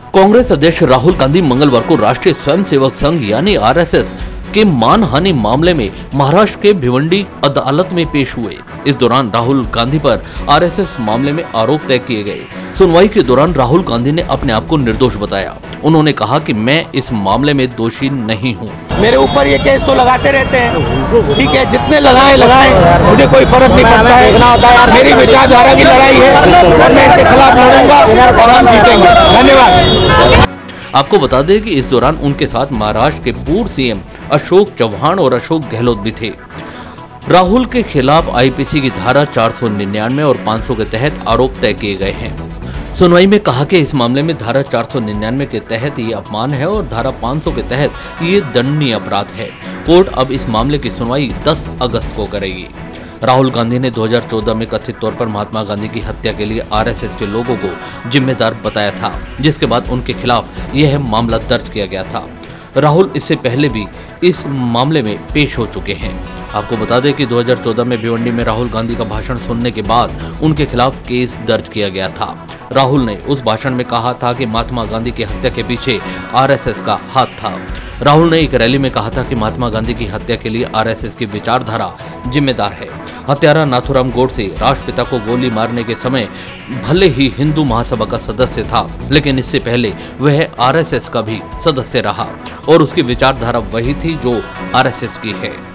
कांग्रेस अध्यक्ष राहुल गांधी मंगलवार को राष्ट्रीय स्वयंसेवक संघ यानी आरएसएस के मानहानि मामले में महाराष्ट्र के भिवंडी अदालत में पेश हुए। इस दौरान राहुल गांधी पर आरएसएस मामले में आरोप तय किए गए। सुनवाई के दौरान राहुल गांधी ने अपने आप को निर्दोष बताया। उन्होंने कहा कि मैं इस मामले में दोषी नहीं हूं। मेरे ऊपर ये केस तो लगाते रहते हैं, ठीक है, जितने लगाए, मुझे कोई फर्क नहीं पड़ता है। मेरी विचारधारा की लड़ाई है और मैं इसके खिलाफ लड़ूंगा और हम जीतेंगे। धन्यवाद। आपको बता दें कि इस दौरान उनके साथ महाराष्ट्र के पूर्व सीएम अशोक चौहान और अशोक गहलोत भी थे। राहुल के खिलाफ आईपीसी की धारा 499 और 500 के तहत आरोप तय किए गए हैं। सुनवाई में कहा कि इस मामले में धारा 499 के तहत ये अपमान है और धारा 500 के तहत ये दंडनीय अपराध है। कोर्ट अब इस मामले की सुनवाई 10 अगस्त को करेगी। राहुल गांधी ने 2014 में कथित तौर पर महात्मा गांधी की हत्या के लिए आरएसएस के लोगों को जिम्मेदार बताया था, जिसके बाद उनके खिलाफ यह मामला दर्ज किया गया था। राहुल इससे पहले भी इस मामले में पेश हो चुके हैं। आपको बता दें कि 2014 में भिवंडी में राहुल गांधी का भाषण सुनने के बाद उनके खिलाफ केस दर्ज किया गया था। राहुल ने उस भाषण में कहा था कि महात्मा गांधी की हत्या के पीछे आरएसएस का हाथ था। राहुल ने एक रैली में कहा था कि महात्मा गांधी की हत्या के लिए आरएसएस की विचारधारा जिम्मेदार है। हत्यारा नाथूराम गोडसे राष्ट्रपिता को गोली मारने के समय भले ही हिंदू महासभा का सदस्य था, लेकिन इससे पहले वह आरएसएस का भी सदस्य रहा और उसकी विचारधारा वही थी जो आरएसएस की है।